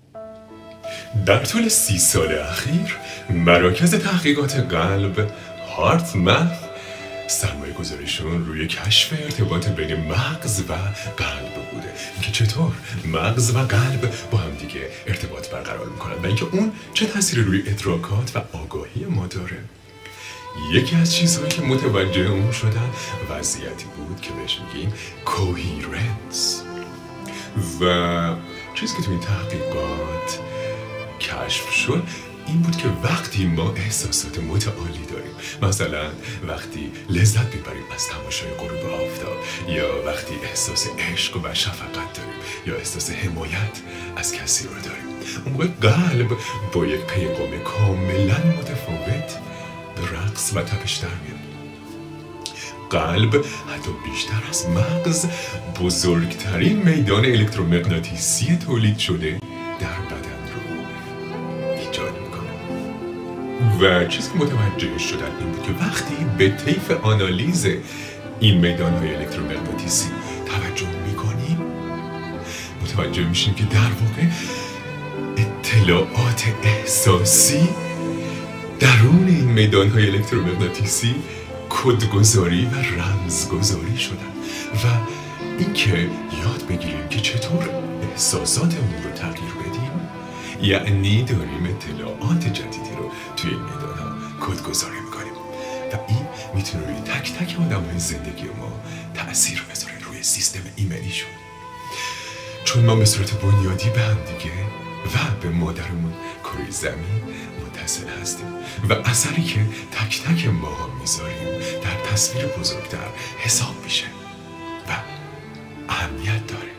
در طول 30 سال اخیر مراکز تحقیقات قلب هارتمث سرمایه گذاریشون روی کشف ارتباط بین مغز و قلب بوده، اینکه چطور مغز و قلب با هم دیگه ارتباط برقرار میکنن و اینکه اون چه تأثیری روی ادراکات و آگاهی ما داره. یکی از چیزهایی که متوجه اون شدن وضعیتی بود که بهش میگیم کوهیرنس و چیزی که توی این تحقیقات کشف شد این بود که وقتی ما احساسات متعالی داریم، مثلا وقتی لذت میبریم از تماشای غروب آفتاب، یا وقتی احساس عشق و شفقت داریم، یا احساس حمایت از کسی رو داریم، اون موقع قلب با یک پیغام کاملا متفاوت به رقص و تپش در میاد. قلب حتی بیشتر از مغز بزرگترین میدان الکترومغناطیسی تولید شده در بدن رو ایجاد میکنه. و چیزی که متوجه شدن این بود که وقتی به طیف آنالیز این میدانهای الکترومغناطیسی توجه میکنیم متوجه میشیم که در واقع اطلاعات احساسی درون این میدانهای الکترومغناطیسی کدگذاری و رمزگذاری شدن و اینکه یاد بگیریم که چطور احساساتمون رو تغییر بدیم یعنی داریم اطلاعات جدیدی رو توی این میدانها کدگذاری میکنیم و این میتونه روی تک تک آدم‌های زندگی ما تأثیر بذاره روی سیستم ایمنیشون، چون ما به صورت بنیادی به هم دیگه و به مادرمون کره زمین متصل هستیم و اثری که تک تک ما میذاریم در تصویر بزرگتر حساب میشه و اهمیت داره.